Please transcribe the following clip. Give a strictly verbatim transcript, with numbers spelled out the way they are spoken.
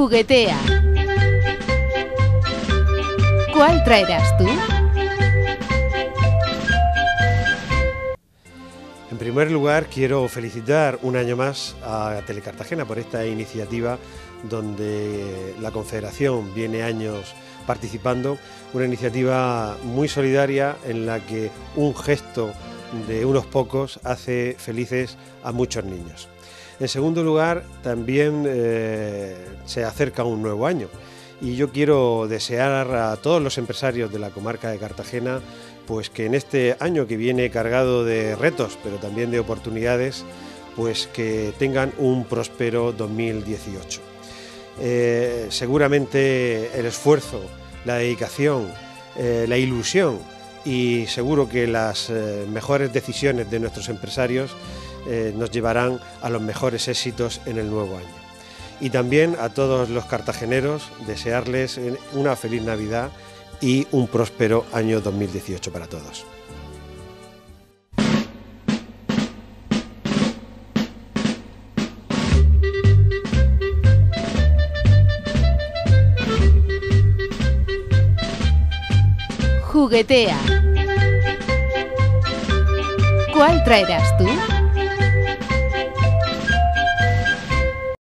Juguetea. ¿Cuál traerás tú? En primer lugar, quiero felicitar un año más a Telecartagena por esta iniciativa donde la Confederación viene años participando, una iniciativa muy solidaria en la que un gesto de unos pocos hace felices a muchos niños. En segundo lugar, también eh, se acerca un nuevo año y yo quiero desear a todos los empresarios de la comarca de Cartagena pues que en este año que viene cargado de retos, pero también de oportunidades, pues que tengan un próspero dos mil dieciocho. Eh, seguramente el esfuerzo, la dedicación, eh, la ilusión y seguro que las eh, mejores decisiones de nuestros empresarios eh, nos llevarán a los mejores éxitos en el nuevo año. Y también a todos los cartageneros desearles una feliz Navidad y un próspero año dos mil dieciocho para todos. Juguetea. ¿Cuál traerás tú?